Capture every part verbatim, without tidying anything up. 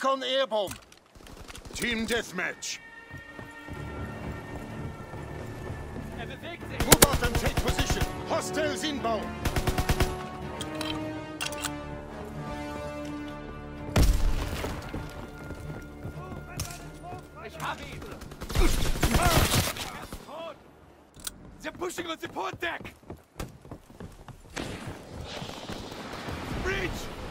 Recon airborne. Team deathmatch. Move out and take position. Hostiles inbound. Ich hab ihn! They're pushing on the port deck! Breach!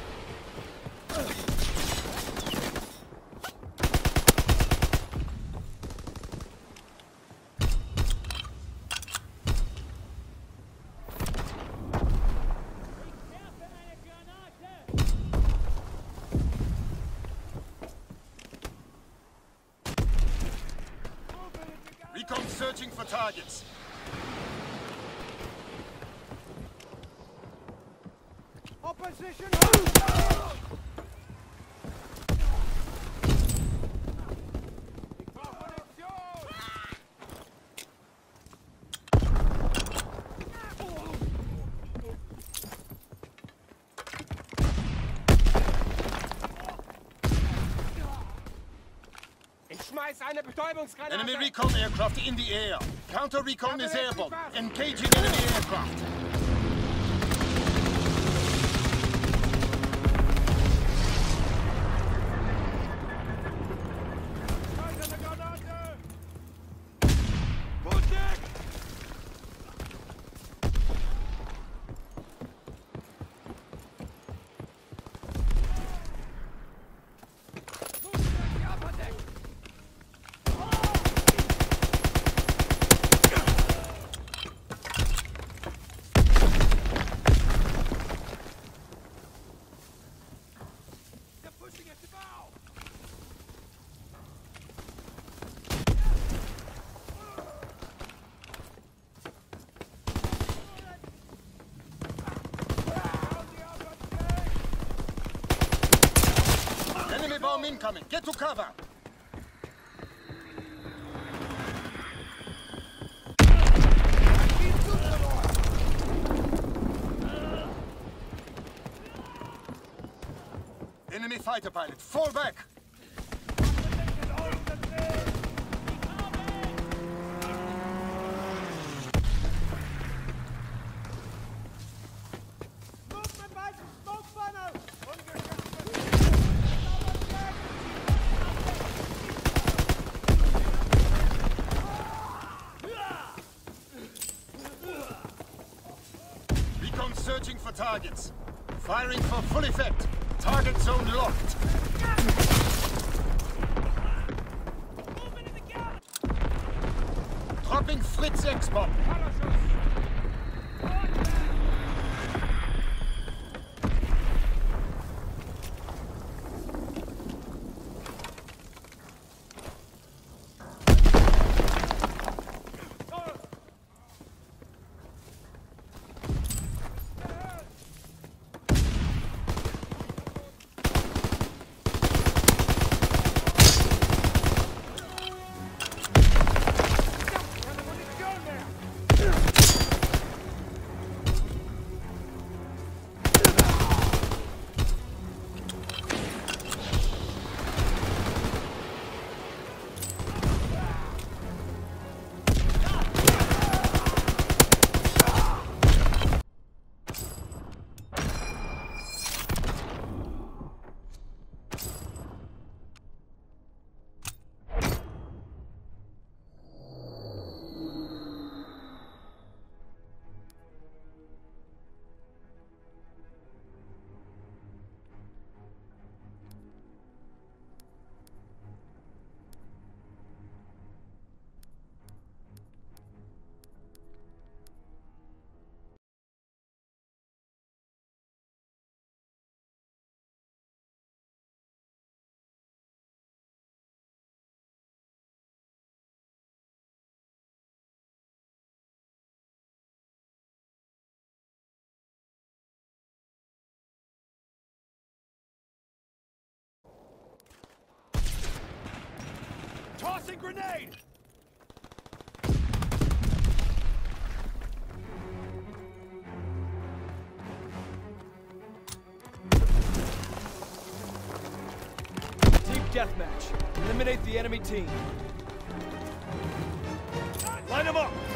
Recon searching for targets. Opposition! Ich schmeiß eine Betäubungsgranate! Enemy recon aircraft in the air. Counter recon is airborne. Engaging enemy aircraft. Enemy bomb incoming. Get to cover. Enemy fighter pilot. Fall back. Recon searching for targets. Firing for full effect. Target zone locked. Dropping Fritz X-Bomb. Tossing grenade! deathmatch. Eliminate the enemy team. Line them up!